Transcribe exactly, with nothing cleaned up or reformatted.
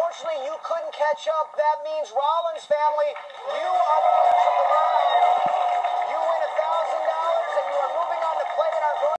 Unfortunately, you couldn't catch up. That means Rollins family, you are the